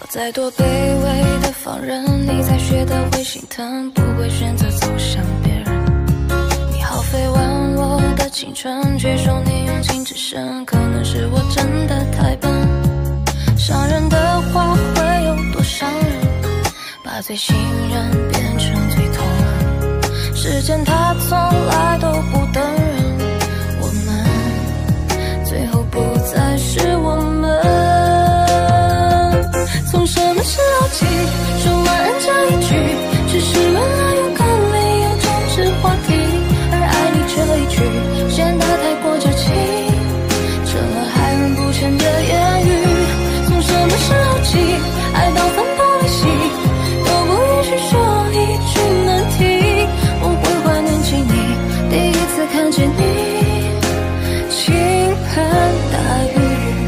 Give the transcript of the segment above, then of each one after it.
再多卑微的放任，你才学得会心疼，不会选择走向别人。你耗费完我的青春，却说你用情至深，可能是我真的太笨。伤人的话会有多伤人，把最信任变成最痛恨。时间它从来都不等人，我们最后不再是我们。从什么时候起，说晚安这一句只是为了有个理由终止话题，而爱你这一句显得太过矫情，成了害人不浅的言语。从什么时候起，爱到分崩离析都不允许说一句难听。我会怀念起你第一次看见你倾盆大雨。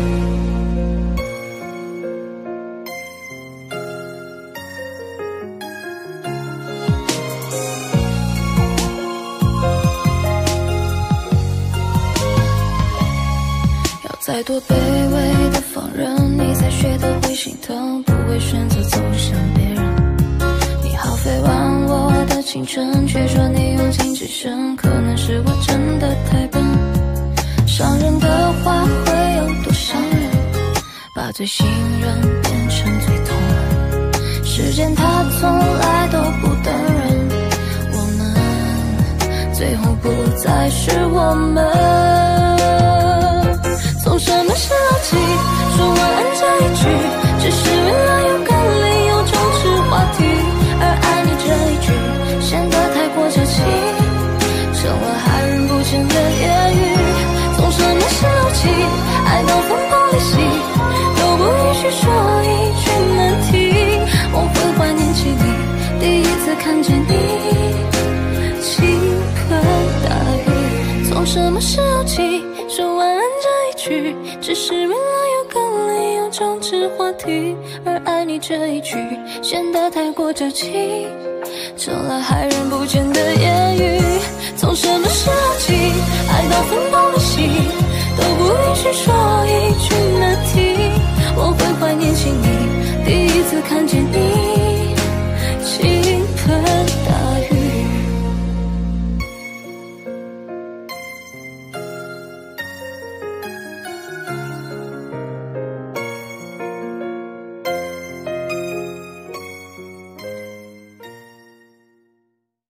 再多卑微的放任，你才学得会心疼，不会选择走向别人。你耗费完我的青春，却说你用情至深，可能是我真的太笨。伤人的话会有多伤人，把最信任变成最痛恨。时间它从来都不等人，我们最后不再是我们。从什么时候起，说晚安这一句只是为了有个理由终止话题，而爱你这一句显得太过矫情，成了害人不浅的言语。从什么时候起，爱到分崩离析都不允许说一句难听。我会怀念起你第一次看见你倾盆大雨。从什么时候起，说晚安这一句只是为了有个理由终止话题，而爱你这一句显得太过矫情，成了害人不浅的言语。从什么时候起，爱到分崩离析都不允许说一句难听。我会怀念起你第一次看见